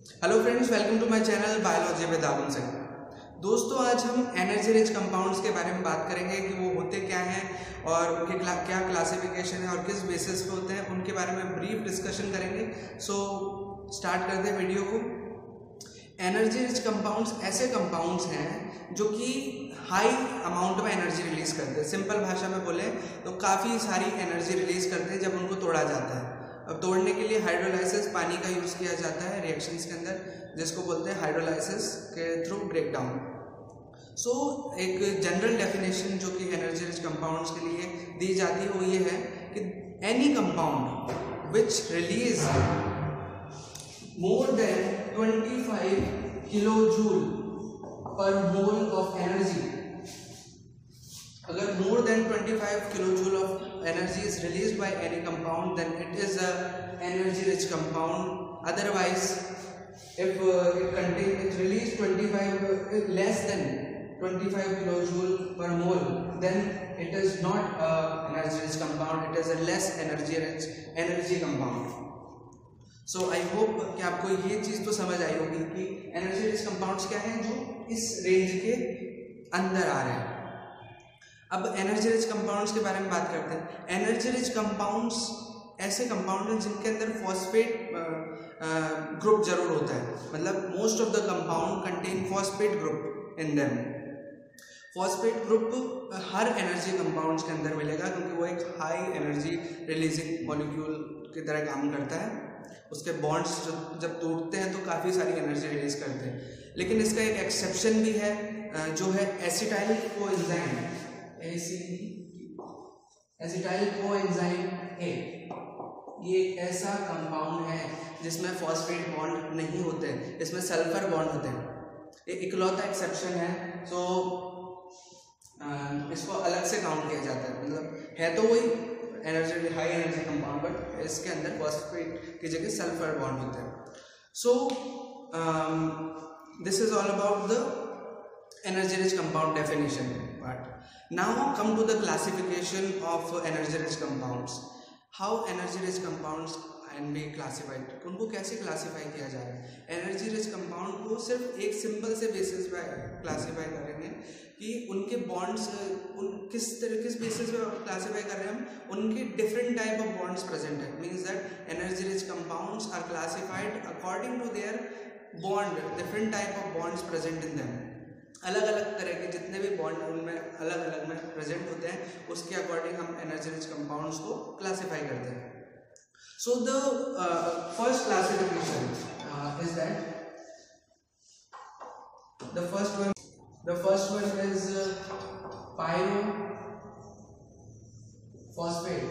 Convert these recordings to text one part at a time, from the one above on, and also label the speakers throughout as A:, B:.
A: Hello friends, welcome to my channel biology with Agam Singh. दोस्तों, आज हम एनर्जी रिच कंपाउंड्स के बारे में बात करेंगे कि वो होते क्या हैं और उनके क्या क्लासिफिकेशन है और किस बेसिस पे होते हैं, उनके बारे में ब्रीफ डिस्कशन करेंगे। सो स्टार्ट करते हैं वीडियो को। एनर्जी रिच कंपाउंड्स ऐसे कंपाउंड्स हैं जो कि हाई अमाउंट में एनर्जी रिलीज करते हैं। सिंपल भाषा में बोले तो काफ़ी सारी एनर्जी रिलीज करते हैं जब उनको तोड़ा जाता है। अब तोड़ने के लिए हाइड्रोलाइसिस पानी का यूज़ किया जाता है रिएक्शंस के अंदर, जिसको बोलते हैं हाइड्रोलाइसिस के थ्रू ब्रेकडाउन। सो एक जनरल डेफिनेशन जो कि एनर्जी रिच कंपाउंड्स के लिए दी जाती है वो ये है कि any compound which release more than 25 kilojoule per mole of energy, अगर more than 25 kilojoule of energy is released by any compound, then it is a energy rich compound. Otherwise, if it released 25 less than 25 kilojoule per mole, then it is not a energy rich compound. It is a less energy rich energy compound. So I hope कि आपको ये चीज़ तो समझ आई होगी कि energy rich compounds क्या हैं जो इस रेंज के अंदर आ रहे हैं। अब एनर्जी रिच कंपाउंड्स के बारे में बात करते हैं। एनर्जी रिच कंपाउंड्स ऐसे कंपाउंड हैं जिनके अंदर फॉस्फेट ग्रुप जरूर होता है, मतलब most of the compound contain phosphate group in them. Phosphate group हर एनर्जी कंपाउंड्स के अंदर मिलेगा क्योंकि वो एक हाई एनर्जी रिलीजिंग मॉलिक्यूल की तरह काम करता है। उसके बॉन्ड्स जब टूटते हैं तो काफ़ी सारी एनर्जी रिलीज करते हैं। लेकिन इसका एक एक्सेप्शन भी है जो है acetyl coenzyme, acetyl coenzyme A. ये एक ऐसा कंपाउंड है जिसमें फॉस्फेट बॉन्ड नहीं होते, इसमें सल्फर बॉन्ड होते हैं। ये इकलौता एक्सेप्शन है, तो इसको अलग से काउंट किया जाता है। मतलब है तो वही energy high energy compound, but इसके अंदर फॉस्फेट की जगह सल्फर बॉन्ड होते हैं। So this is all about the energy rich compound definition part. Now come to the classification of energy rich compounds. How energy rich compounds can be classified? उनको कैसे classify किया जा रहा है? एनर्जी रिच कंपाउंड को सिर्फ एक simple से बेसिस पे क्लासीफाई करेंगे कि उनके बॉन्ड्स किस बेसिस पे क्लासीफाई कर रहे हैं हम, उनके different type of bonds present है। Means that energy rich compounds are classified according to their bond, different type of bonds present in them. अलग अलग तरह के जितने भी बॉन्ड उनमें अलग अलग में प्रेजेंट होते हैं, उसके अकॉर्डिंग हम एनर्जी रिच कंपाउंड्स को क्लासीफाई करते हैं। So the first classification is that the first one is pyrophosphate.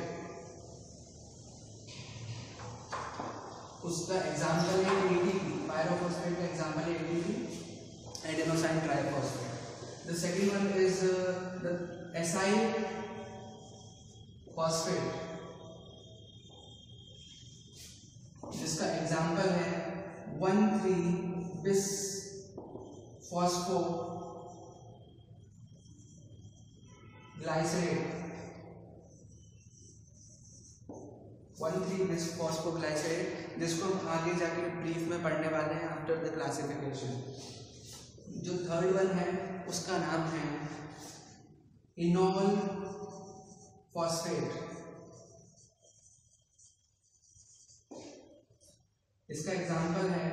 A: उसका एग्जाम्पल है ATP। पायरोफॉस्फेट का एग्जाम्पल है ATP, adenosine triphosphate. The second one is the acyl phosphate, जिसका एग्जाम्पल है 1,3-Bisphosphoglycerate। 1,3-Bisphosphoglycerate, जिसको हम आगे जाके ब्रीफ में पढ़ने वाले हैं आफ्टर द क्लासिफिकेशन। जो थर्ड वन है उसका नाम है इनोल फॉस्फेट। इसका एग्जाम्पल है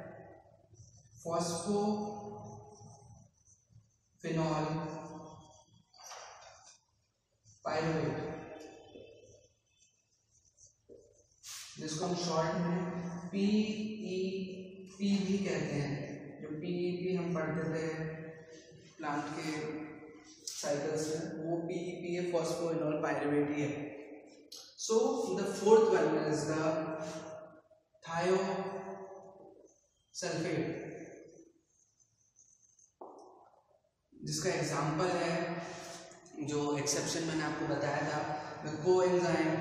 A: फॉस्फोफिनॉल पायरुवेट, जिसको हम शॉर्ट में PEP भी कहते हैं। जो PEP हम पढ़ते थे प्लांट के साइकिल्स में, वो PEP है, फॉस्फोइनोल पायरुवेट ही है। So the fourth one is the thiosulphate, जिसका एग्जाम्पल है जो एक्सेप्शन मैंने आपको बताया था, द कोएंजाइम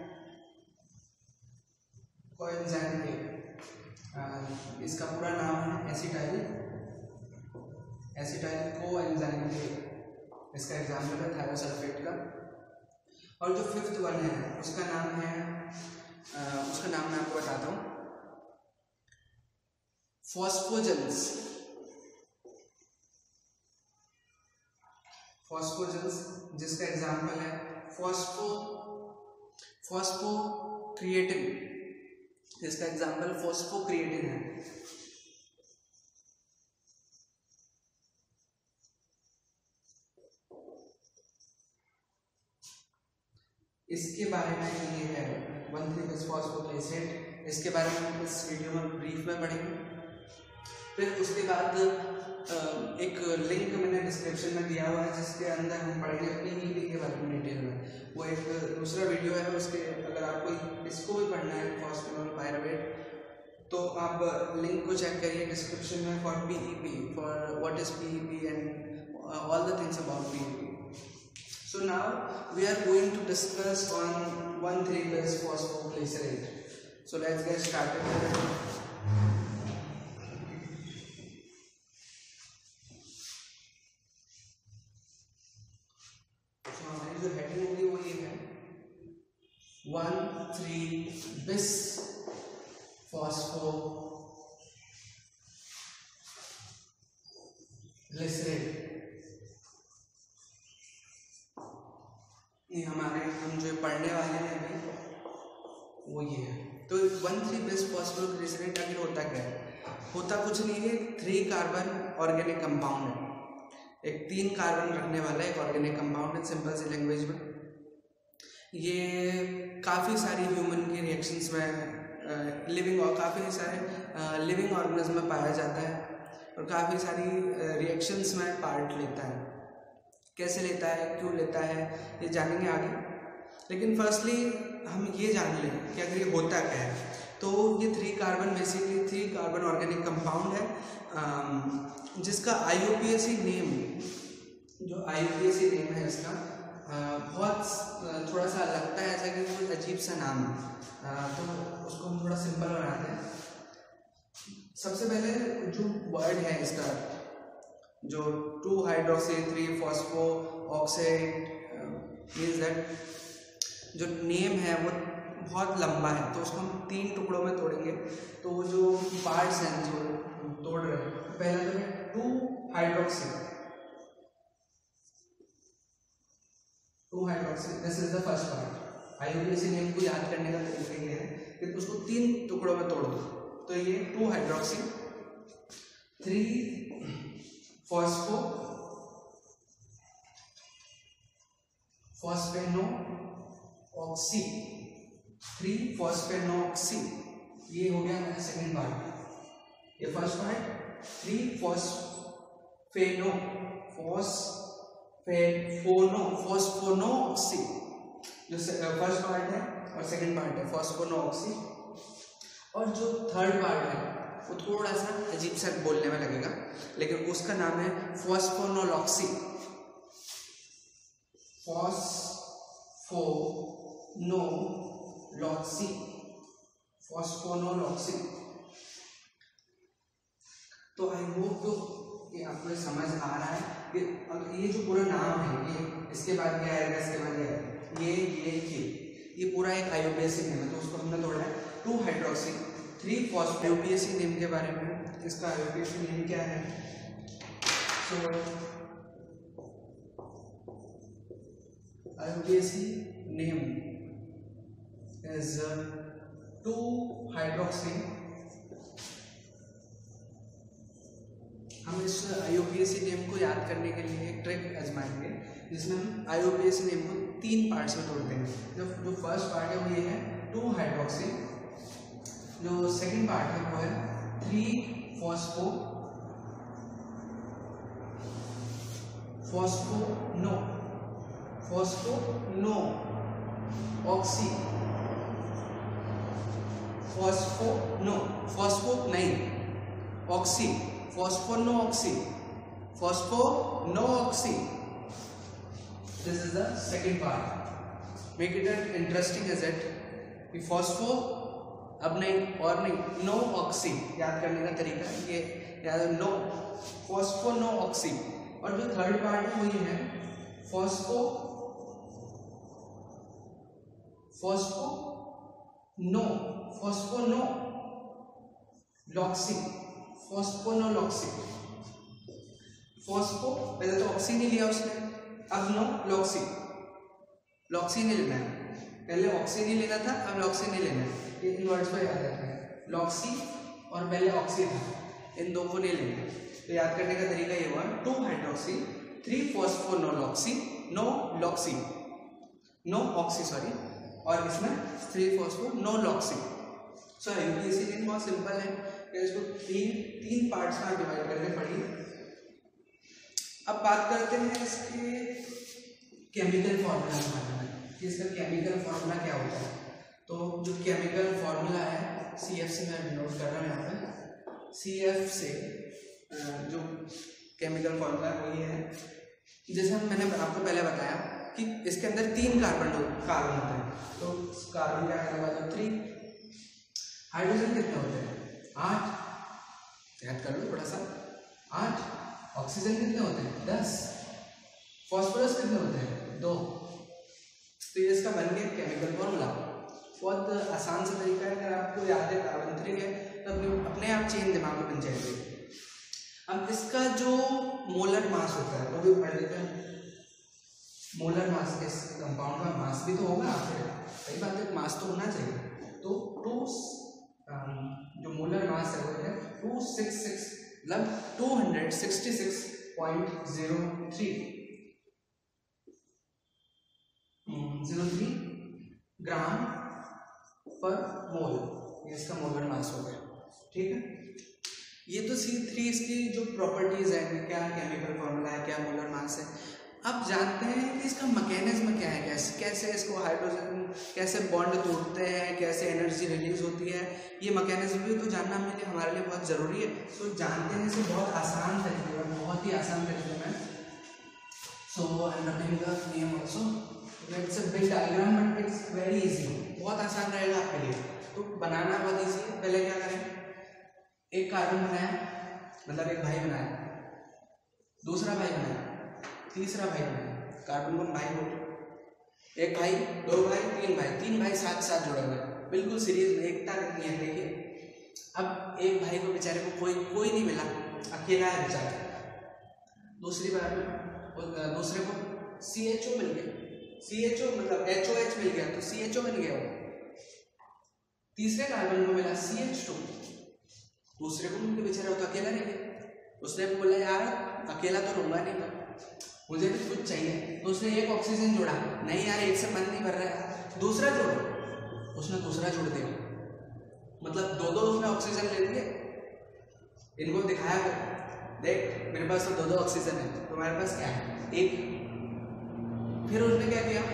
A: ए। इसका पूरा नाम है एसिटाइल कोएंजाइम ए। इसका एग्जाम्पल है थायोसल्फेट का। और जो फिफ्थ वन है उसका नाम मैं आपको बताता हूँ, फॉस्फोजन्स, फॉस्फोजन्स जिसका एग्जाम्पल है फॉस्फोक्रिएटिन, इसका एग्जाम्पल फॉस्फोक्रिएटिन है। इसके बारे में ये है 1,3-बिस्फॉस्फोग्लिसरेट, इसके बारे में हम इस वीडियो में ब्रीफ में पढ़ेंगे। फिर उसके बाद एक लिंक मैंने डिस्क्रिप्शन में दिया हुआ है जिसके अंदर हम पढ़ेंगे पीईपी के बारे में डिटेल में। वो एक दूसरा वीडियो है, उसके अगर आपको इसको भी पढ़ना है फॉस्फेनॉल पायरुवेट तो आप लिंक को चेक करिए डिस्क्रिप्शन में for PEP, for what is PEP and all the things about PEP. So now we are going to discuss on 1,3-bisphosphoglycerate. So let's get started. So हमारी जो हेडिंग होगी वो ये है 1,3-bisphosphoglycerate। ये हम जो पढ़ने वाले हैं अभी वो ये है। तो 1,3-bisphosphoglycerate आखिर होता क्या है? होता कुछ नहीं है, 3 कार्बन ऑर्गेनिक कंपाउंड है, एक 3 कार्बन रखने वाला एक ऑर्गेनिक कंपाउंड है। सिंपल सी लैंग्वेज में ये काफ़ी सारी ह्यूमन की रिएक्शंस में काफ़ी सारे लिविंग ऑर्गेनिज्म में पाया जाता है और काफ़ी सारी रिएक्शंस में पार्ट लेता है। कैसे लेता है, क्यों लेता है, ये जानेंगे आगे। लेकिन फर्स्टली हम ये जान लें कि अगर ये होता क्या है। तो ये 3 carbon basically 3 carbon organic compound है जिसका IUPAC नेम, जो IUPAC नेम है इसका बहुत थोड़ा सा लगता है ऐसा कि कोई अजीब सा नाम है, तो उसको हम थोड़ा सिंपल बनाते हैं। सबसे पहले जो वर्ड है इसका, जो 2-hydroxy-3-phosphooxide मीन्स दैट जो नेम है वो बहुत लंबा है, तो उसको हम 3 टुकड़ों में तोड़ेंगे। तो वो जो पार्ट्स हैं जो तोड़ रहे हैं, पहला तो है 2-hydroxy, this is the first part. IUPAC name को याद करने का तरीका ये है कि उसको 3 टुकड़ों में तोड़ दो। तो ये 2-hydroxy, 3-phosphenoxy, 3-phosphenoxy, ये हो गया हमारा सेकेंड पार्ट। ये फर्स्ट पार्ट 3-phosphenoxy, जो फर्स्ट पार्ट है और सेकेंड पार्ट है फॉस्फोनोऑक्सी। और जो थर्ड पार्ट है वो थोड़ा सा अजीब सा बोलने में लगेगा, लेकिन उसका नाम है फॉस्फोनोलॉक्सी, फॉस्फोनोलॉक्सी। तो आई होप कि आपको समझ आ रहा है कि ये जो पूरा नाम है, ये इसके बाद क्या आएगा, इसके बाद ये पूरा एक IUPAC नेम है। तो उसको हमने तोड़ा है 2-hydroxy 3-phosphate। IUPAC नेम के बारे में, इसका IUPAC नेम क्या है? So IUPAC name is 2-hydroxy। हम इस IUPAC नेम को याद करने के लिए एक ट्रिक आजमाएंगे जिसमें हम IUPAC नेम को 3 पार्ट्स में तोड़ देंगे। जो फर्स्ट पार्ट है वो ये है 2-hydroxy, जो सेकंड पार्ट है वो है 3-phosphonooxy, phosphonooxy. This is the second part. Make it interesting as it phospho अब नहीं और नहीं नो ऑक्सी, याद करने का तरीका ये याद नो फॉस्फोनोऑक्सी। और जो थर्ड पार्ट है वो ये है फॉस्फोनोलॉक्सी, फॉस्फोनोलॉक्सी। फॉस्फो पहले तो ऑक्सी नहीं लिया उसने, अब नो लॉक्सी, लॉक्सी नहीं लेना है, पहले ऑक्सी नहीं लेना था, अब लॉक्सी नहीं लेना है। ये इन वर्ड्स को याद रखना है, लॉक्सी और पहले ऑक्सी था, इन दो को नहीं लेना। तो याद करने का तरीका ये हुआ 2 hydroxy 3 phosphonoloxy no loxy, no oxy sorry, और इसमें 3 फॉस्फोनोलॉक्सी। सो इसी दिन बहुत सिंपल है, इसको तीन पार्ट्स में डिवाइड करने पड़ी। अब बात करते हैं इसके केमिकल फॉर्मूला के बारे में कि इसका केमिकल फॉर्मूला क्या होता है। तो जो केमिकल फॉर्मूला है CF से मैं नोट कर रहा हूँ यहाँ पे, CF से जो केमिकल फॉर्मूला वो ये है, जैसे मैंने आपको पहले बताया कि इसके अंदर 3 कार्बन होते हैं। तो कार्बन क्या करना, 3 हाइड्रोजन कितने होते हैं, 8, याद कर लो थोड़ा सा, 8। ऑक्सीजन कितने होते हैं, 10। फॉस्फोरस कितने होते हैं, 2। तो ये इसका बन गया केमिकल फॉर्मूला। बहुत आसान सा तरीका है, अगर आपको याद है कार्बन 3 है तो अपने आप चेन दिमाग में बन जाएगी। अब इसका जो मोलर मास होता है वो भी पढ़ लेते हैं। मोलर मास, इस कंपाउंड का मास भी तो होगा, फिर सही बात है, मास तो होना चाहिए। तो जो मोलर मास है वो है 266 मतलब 266.03 ग्राम पर मोल, ये इसका मोलर मास हो गया। ठीक है, ये तो C3 इसकी जो प्रॉपर्टीज है, क्या केमिकल फॉर्मूला है, क्या मोलर मास है। अब जानते हैं कि इसका मैकेनिज्म क्या है, कैसे इसको हाइड्रोजन कैसे बॉन्ड तोड़ते हैं, कैसे एनर्जी रिलीज होती है, ये मैकेनिज्म भी तो जानना हमारे लिए बहुत ज़रूरी है। तो जानते हैं इसे बहुत आसान तरीके में, बहुत ही आसान तरीके में। So I am writing the name also, it's a big diagram but it's very easy, बहुत आसान रहेगा आपके लिए। तो बनाना बहुत ईजी है। पहले क्या करें, एक कार्बन बनाया, मतलब एक भाई बनाया, दूसरा भाई बनाया, तीसरा भाई बनाया, कार्बन को भाई बोलते, एक भाई, 2 भाई, 3 भाई साथ साथ जुड़े हुए, बिल्कुल सीरीज में, एकता कितनी है देखिए। अब एक भाई को बेचारे को कोई नहीं मिला, अकेला है बेचारा। दूसरी बार में दूसरे को CHO मिल गया, CHO मतलब HOH मिल गया तो CHO बन गया वो। तीसरे कार्बन को मिला CH2, दूसरे को मिलकर बेचारा वो तो अकेला रह गया। उसने बोला यार अकेला तो रहूंगा नहीं मैं, मुझे भी कुछ चाहिए, तो उसने एक ऑक्सीजन जोड़ा, नहीं यार एक से मन नहीं भर रहा है, दूसरा जोड़, उसने दूसरा जोड़ दिया, मतलब 2 उसने ऑक्सीजन ले लिए। इनको दिखाया देख मेरे पास तो 2 ऑक्सीजन है, तुम्हारे पास क्या है, एक। फिर उसने क्या किया,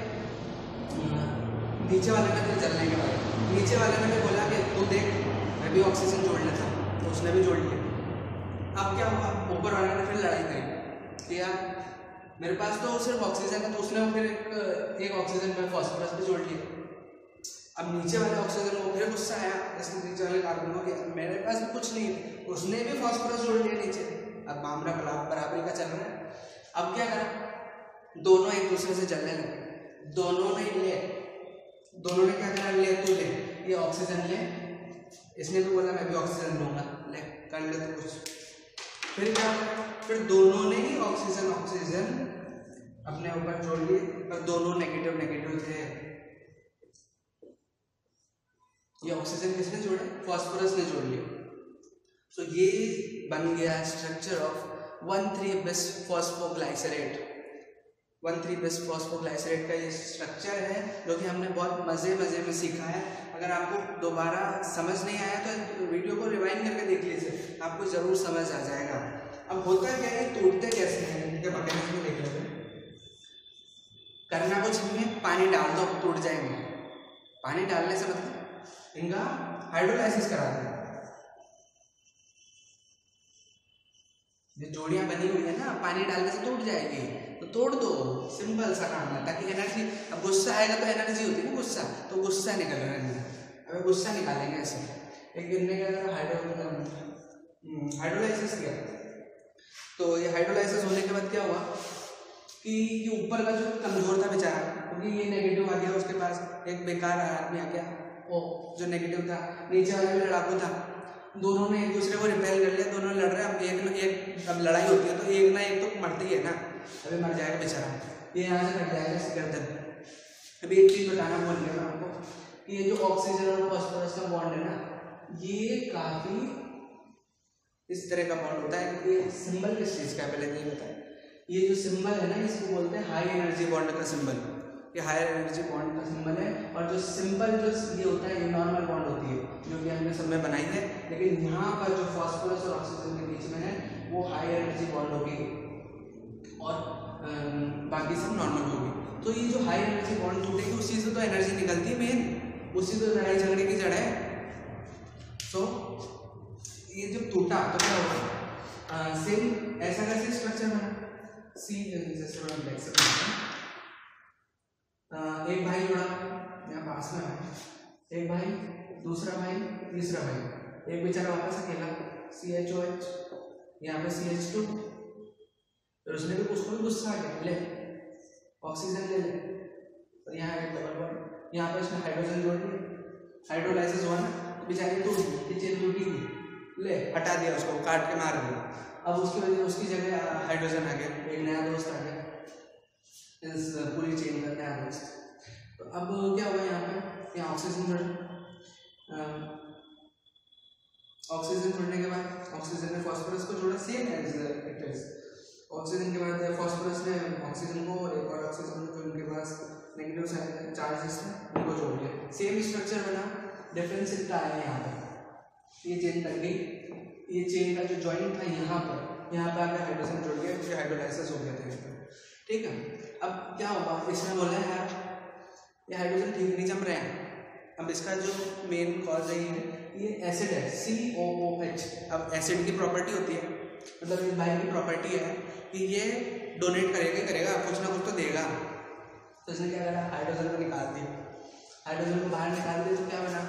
A: नीचे वाले ने फिर जलने के बाद नीचे वाले ने भी बोला कि तू देख मैं भी ऑक्सीजन जोड़ लेता, तो उसने भी जोड़ लिया। अब क्या हुआ, ऊपर वाले ने फिर लड़ाई करी कि यार मेरे पास तो सिर्फ ऑक्सीजन है, तो उसने फिर एक ऑक्सीजन में फॉस्फोरस भी जोड़ लिया। अब नीचे वाले ऑक्सीजन को फिर गुस्सा आया, इसके नीचे वाले कार्बन को कि मेरे पास भी कुछ नहीं है, उसने भी फॉस्फोरस जोड़ लिया नीचे। अब मामला बराबरी का चल रहा है। अब क्या करा, दोनों एक दूसरे से जलने लगे। दोनों ने क्या करा, ले तू ले ये ऑक्सीजन ले, इसने भी बोला मैं भी ऑक्सीजन लूंगा, ले कर ले तो कुछ। फिर क्या, फिर दोनों ने ही ऑक्सीजन अपने ऊपर जोड़ लिए, और दोनों नेगेटिव थे। ये ऑक्सीजन किसने जोड़ा, फॉस्फोरस ने जोड़ लिया। सो ये बन गया स्ट्रक्चर ऑफ 1,3-बिस्फॉस्फोग्लाइसरेट। 1,3-बिस्फॉस्फोग्लाइसरेट का ये स्ट्रक्चर है जो कि हमने बहुत मज़े में सीखा है। अगर आपको दोबारा समझ नहीं आया तो वीडियो को रिवाइंड करके देख लीजिए, आपको ज़रूर समझ आ जाएगा। अब होता क्या है, टूटते कैसे हैं इनके मैकेनिज्म देख लेते हैं। करना कुछ नहीं है, पानी डाल दो टूट जाएंगे। पानी डालने से मतलब इनका हाइड्रोलाइसिस करा दें। जो जोड़ियां बनी हुई है ना, पानी डालने से टूट जाएगी, तो तोड़ दो, सिंपल सा काम है, ताकि एनर्जी, अब गुस्सा आएगा तो एनर्जी होती है ना, गुस्सा, तो गुस्सा निकल रहा है। अब गुस्सा निकालेंगे ऐसे। एक इनने क्या करा, हाइड्रोलाइसिस किया। तो ये हाइड्रोलाइसिस होने के बाद क्या हुआ कि ये ऊपर का जो कमजोर था बेचारा, क्योंकि ये नेगेटिव आ गया उसके पास, एक बेकार आदमी आ गया वो जो नेगेटिव था, नीचे वाला भी लड़ाकू था, दोनों ने एक दूसरे को रिपेल कर लिया, दोनों लड़ रहे हैं, अब एक अब लड़ाई होती है तो एक ना एक तो मरते ही है ना, अभी मर जाएगा बेचारा, ये यहाँ से कट जाएगा इसकी गर्दन। अभी एक चीज़ बताना भूल गया मैं आपको कि ये जो ऑक्सीजन और फॉस्फोरस का बॉन्ड है ना, ये काफ़ी इस तरह का बॉन्ड होता है। ये सिंबल किस चीज़ का है पहले नहीं बताया, ये जो सिंबल है ना इसको बोलते हैं हाई एनर्जी बॉन्ड का सिंबल, ये हाई एनर्जी बॉन्ड का सिंबल है। और जो सिंपल जो ये होता है ये नॉर्मल बॉन्ड होती है जो कि हमने सब में बनाई है, लेकिन यहाँ पर जो फॉस्फोरस और ऑक्सीजन के बीच में है वो हाई एनर्जी बॉन्ड होगी और बाकी सब नॉर्मल होगी। तो ये जो हाई एनर्जी बॉन्ड टूटेगी उसी से तो एनर्जी निकलती है, मेन उसी तो लड़ाई झगड़े की जड़ है। सो ये जब टूटा तो क्या होगा, सेम ऐसा कैसे स्ट्रक्चर बना, सी जैसे बड़ा ब्लैक से एक भाई जुड़ा यहाँ पास में है, एक भाई, दूसरा भाई, तीसरा भाई, एक बेचारा वापस अकेला CHOH, यहाँ पे CH2, फिर उसने भी उसको भी गुस्सा आ गया, ले ऑक्सीजन ले ले, और यहाँ एक डबल बॉन्ड, यहाँ पे इसने हाइड्रोजन जोड़ दिया, हाइड्रोलाइसिस हुआ ना, बेचारी टूट गई, ये चेन टूटी गई, ले हटा दिया उसको, काट के मार दिया। अब उसकी वजह उसकी जगह हाइड्रोजन आ गया, एक नया दोस्त आ गया इस पूरी चेन का नया दोस्त। तो अब क्या हुआ यहाँ पे, यहाँ ऑक्सीजन जुड़ा, ऑक्सीजन जुड़ने के बाद ऑक्सीजन ने फॉस्फोरस को जोड़ा, same as it is. Oxygen के बाद फॉस्फोरस ने ऑक्सीजन को और एक और ऑक्सीजन को जो उनके पास नेगेटिव चार्जेस थे उनको जोड़ लिया, सेम स्ट्रक्चर बना, डिफरेंस इतना आया यहाँ पर, ये चेन कट गई, ये चेन का जो जॉइंट था यहाँ पे आकर हाइड्रोजन जुड़ गया, क्योंकि हाइड्रोलाइसिस हो गया था यहाँ पे, ठीक है। अब क्या हुआ, इसमें बोला है यार ये हाइड्रोजन ठीक नहीं जम रहे हैं। अब इसका जो मेन कॉज है ये एसिड है COOH। अब एसिड की प्रॉपर्टी होती है, मतलब इस भाई की प्रॉपर्टी है कि ये डोनेट करेगा कुछ ना कुछ तो देगा। तो इसने क्या करा, हाइड्रोजन को निकाल दिया, हाइड्रोजन को बाहर निकाल दिया तो क्या बना,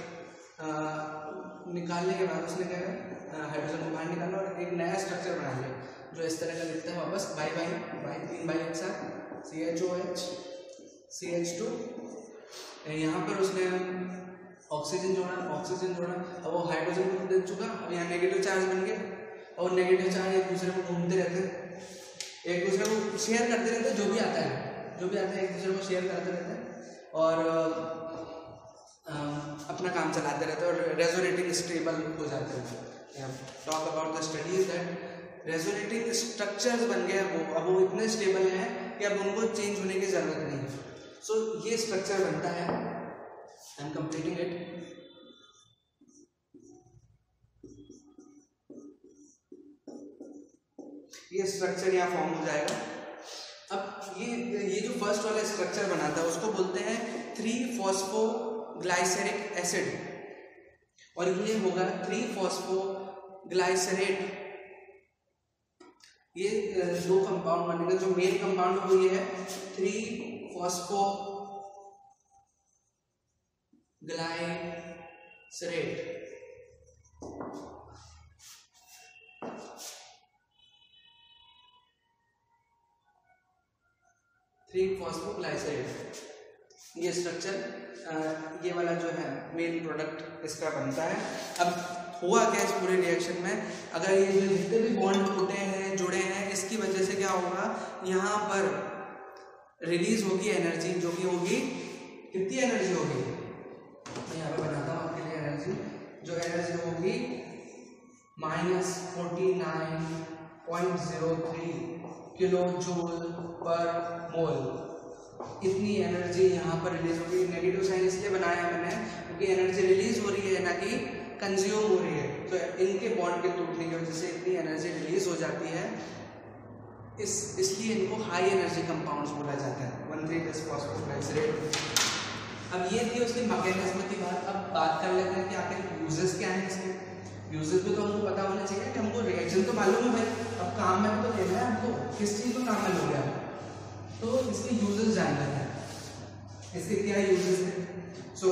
A: एक निकालने के बाद उसने क्या करा, हाइड्रोजन को बाहर निकाला और एक नया स्ट्रक्चर बना लिया जो इस तरह का दिखता है वापस, तीन बाई एक साथ CHOH CH2। यहाँ पर उसने ऑक्सीजन जोड़ा, अब वो हाइड्रोजन को दे चुका, अब यहाँ नेगेटिव चार्ज बन गया, और नेगेटिव चार्ज एक दूसरे को घूमते रहते हैं, एक दूसरे को शेयर करते रहते हैं, जो भी आता है एक दूसरे को शेयर करते रहते हैं और अपना काम चलाते रहते हैं और रेजोनेटिंग स्टेबल हो जाते हैं। Talk about the studies that resonating structures बन गए, अब वो इतने स्टेबल हैं कि अब उनको चेंज होने की जरूरत नहीं है। सो ये स्ट्रक्चर बनता है, आई एम कंप्लीटिंग इट। ये स्ट्रक्चर यहाँ फॉर्म हो जाएगा। अब ये जो फर्स्ट वाला स्ट्रक्चर बना था उसको बोलते हैं 3-फॉस्फोग्लाइसेरिक एसिड, और ये होगा 3-फॉस्फोग्लाइसरेट। ये दो कंपाउंड बनेगा, जो मेन कंपाउंड वो ये है 3-फॉस्फोग्लाइसरेट। ये स्ट्रक्चर ये वाला जो है मेन प्रोडक्ट इसका बनता है। अब हुआ क्या इस पूरे रिएक्शन में, अगर ये जो जितने भी बॉन्ड टूटे हैं जुड़े हैं, इसकी वजह से क्या होगा, यहाँ पर रिलीज होगी एनर्जी, जो कि होगी कितनी एनर्जी होगी, मैं यहाँ पे बनाता हूँ आपके लिए एनर्जी, जो एनर्जी होगी -49.03 किलो जूल पर मोल। इतनी एनर्जी यहाँ पर रिलीज होगी। नेगेटिव साइन इसलिए बनाया मैंने क्योंकि एनर्जी रिलीज हो रही है ना कि कंज्यूम हो रही है, तो इनके बॉन्ड के टूटने की वजह से इतनी एनर्जी रिलीज हो जाती है, इसलिए इनको हाई एनर्जी कंपाउंड्स बोला जाता है, 1,3-बिस्फॉस्फोग्लाइसरेट। अब ये थी उसकी मैकेनिज्म की बात। अब बात कर लेते हैं कि आखिर यूजेस क्या है इसके। यूजेस भी तो हमको पता होना चाहिए कि हमको रिएक्शन तो मालूम है भाई, अब काम में तो लेना है हमको, किस चीज़ को काम में लोगे आप, तो इसके यूजेस जान लेते हैं, इसके क्या यूजेस हैं। So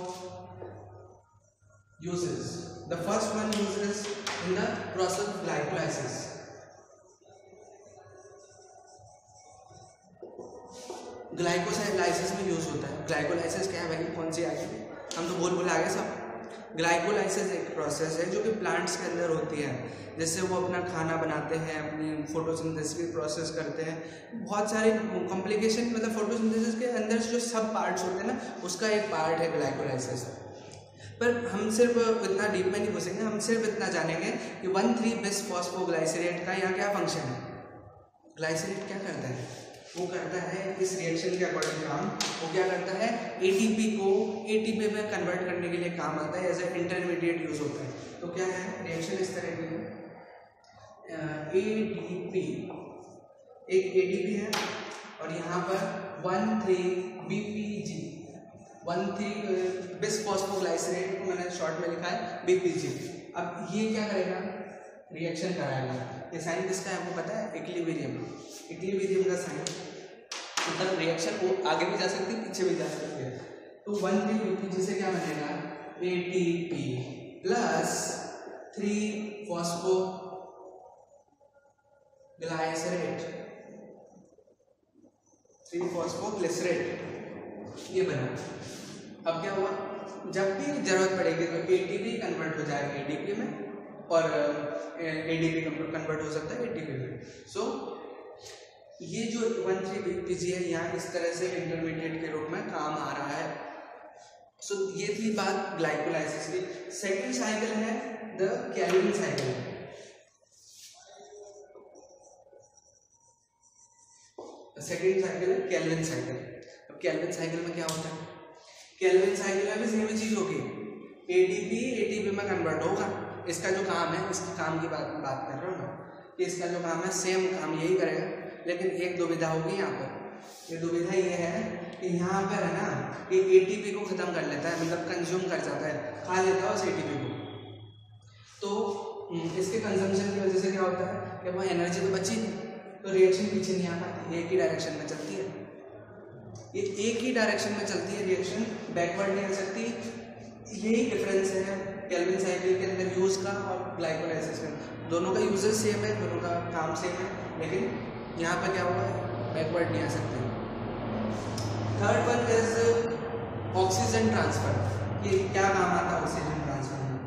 A: uses, the first one uses in the process of glycolysis। Glycolysis में यूज होता है। ग्लाइकोलाइसिस क्या है भाई, कौन सी आ गई, हम तो बोल आ गए सब। ग्लाइकोलाइसिस एक प्रोसेस है जो कि प्लांट्स के अंदर होती है, जैसे वो अपना खाना बनाते हैं, अपनी फोटोसिंथेसिस की प्रोसेस करते हैं, बहुत सारे कॉम्प्लिकेशन, मतलब फोटोसिंथेसिस के अंदर जो सब पार्ट्स होते हैं ना, उसका एक पार्ट है ग्लाइकोलाइसिस। पर हम सिर्फ इतना डीप में नहीं घुसेंगे, हम सिर्फ इतना जानेंगे कि 1,3-बिसफॉस्फोग्लाइसरेट का यहाँ क्या फंक्शन है। ग्लाइसरेट क्या करता है, वो करता है इस रिएक्शन के अकॉर्डिंग काम, वो क्या करता है एटीपी को एटीपी में कन्वर्ट करने के लिए काम आता है, एज ए इंटरमीडिएट यूज होता है। तो क्या है रिएक्शन इस तरह की है, एटीपी एक एटीपी है और यहाँ पर 1,3-बीपीजी, 1,3-बिसफॉस्फोग्लाइसरेट को मैंने शॉर्ट में लिखा है बीपीजी। अब ये क्या करेगा, रिएक्शन कराएगा। ये साइन किसका है आपको पता है, इक्विलिब्रियम, इक्विलिब्रियम का साइन, मतलब रिएक्शन वो आगे भी जा सकती है पीछे भी जा सकती है। तो 1,3-बीपीजी से क्या बनेगा, एटीपी प्लस 3-फॉस्फोग्लाइसरेट, 3-फॉस्फोग्लिसरेट, ये बना। अब क्या हुआ, जब भी जरूरत पड़ेगी तो एटीपी कन्वर्ट हो जाएगा एटीपी में और एडीपी कन्वर्ट हो सकता है एटीपी में। सो ये जो 1,3-बीपीजी है यहाँ इस तरह से इंटरमीडिएट के रूप में काम आ रहा है। सो ये थी बात ग्लाइकोलाइसिस की। सेकेंड साइकिल है the Calvin cycle. Second cycle है केल्विन साइकिल। अब केल्विन साइकिल में क्या होता है, केल्विन साइकिल में भी सेम चीज होगी, एटीपी में कन्वर्ट होगा। इसका जो काम है, इसके काम की बात कर रहा हूँ ना, कि इसका जो काम है सेम काम यही करेगा, लेकिन एक दुविधा होगी यहाँ पर। ये दुविधा ये है कि यहाँ पर है ना कि एटीपी को खत्म कर लेता है, मतलब कंज्यूम कर जाता है, खा लेता है उस एटीपी को। तो इसके कंजम्पशन की वजह से क्या होता है कि वो एनर्जी तो बची नहीं, तो रिएक्शन पीछे नहीं आ पाती, एक ही डायरेक्शन में चलती है। ये एक ही डायरेक्शन में चलती है रिएक्शन, बैकवर्ड नहीं आ सकती। यही डिफरेंस है केल्विन साइकिल के अंदर यूज का और ग्लाइकोलाइसिस का। दोनों का यूजेस सेम है, दोनों का काम सेम है, लेकिन यहाँ पर क्या हुआ है, बैकवर्ड नहीं आ सकते। Third one is oxygen transfer. ये क्या काम आता है ऑक्सीजन ट्रांसफर में,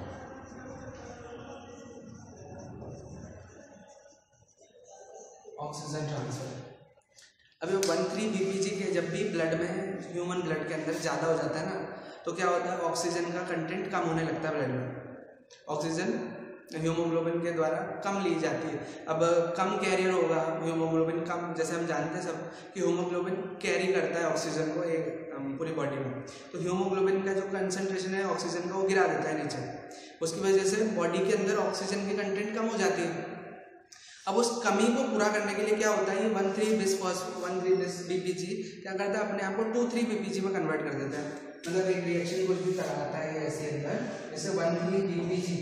A: ऑक्सीजन ट्रांसफर। अभी 1,3-बीपीजी के जब भी ब्लड में, ह्यूमन ब्लड के अंदर ज़्यादा हो जाता है ना, तो क्या होता है ऑक्सीजन का कंटेंट कम होने लगता है ब्लड में। ऑक्सीजन हीमोग्लोबिन के द्वारा कम ली जाती है। अब कम कैरियर होगा हीमोग्लोबिन कम, जैसे हम जानते हैं सब कि हीमोग्लोबिन कैरी करता है ऑक्सीजन को एक पूरी बॉडी में, तो हीमोग्लोबिन का जो कंसंट्रेशन है ऑक्सीजन का वो गिरा देता है नीचे। उसकी वजह से बॉडी के अंदर ऑक्सीजन की कंटेंट कम हो जाती है। अब उस कमी को पूरा करने के लिए क्या होता है, ये 1,3-बीपीजी क्या करता है, अपने आप को 2,3-बीपीजी में कन्वर्ट कर देता है। मतलब एक रिएक्शन कुछ भी कराता है ऐसे अंदर, जैसे 1,3-बीपीजी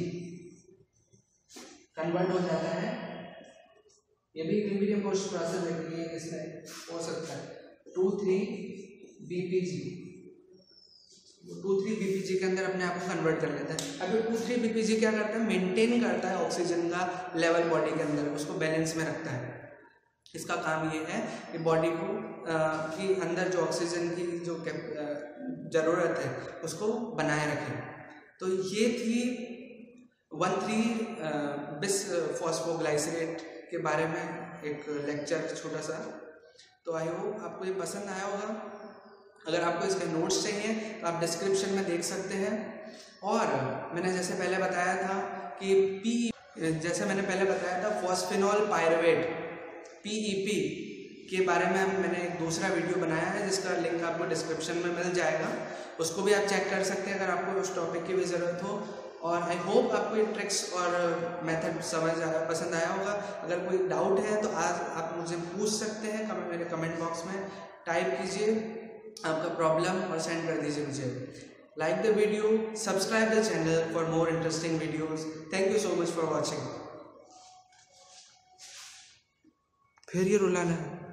A: कन्वर्ट हो जाता है। ये भी इक्विलिब्रियम प्रोसेस है कि इसमें हो सकता है 2,3-बीपीजी, 2,3-बीपीजी के अंदर अपने आप को कन्वर्ट कर लेता है। अब 2,3-बीपीजी क्या करता है, मेंटेन करता है ऑक्सीजन का लेवल बॉडी के अंदर, उसको बैलेंस में रखता है। इसका काम ये है कि बॉडी को कि अंदर जो ऑक्सीजन की जो ज़रूरत है उसको बनाए रखे। तो ये थी 1,3-बिसफॉस्फोग्लाइसरेट के बारे में एक लेक्चर छोटा सा। तो आई होप आपको ये पसंद आया होगा। अगर आपको इसके नोट्स चाहिए तो आप डिस्क्रिप्शन में देख सकते हैं। और मैंने जैसे पहले बताया था कि फॉस्फेनॉल पायरुवेट PEP के बारे में मैंने एक दूसरा वीडियो बनाया है, जिसका लिंक आपको डिस्क्रिप्शन में मिल जाएगा, उसको भी आप चेक कर सकते हैं अगर आपको उस टॉपिक की भी ज़रूरत हो। और आई होप आपको ये ट्रिक्स और मेथड पसंद आया होगा। अगर कोई डाउट है तो आज आप मुझे पूछ सकते हैं, मेरे कमेंट बॉक्स में टाइप कीजिए आपका प्रॉब्लम और सेंड कर दीजिए मुझे। Like the video, subscribe the channel for more interesting videos. Thank you so much for watching. फिर ये रुलाना है।